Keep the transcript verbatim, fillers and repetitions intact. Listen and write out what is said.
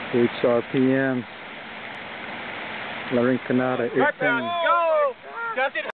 H R P M. La Rinconada. Go! Justin!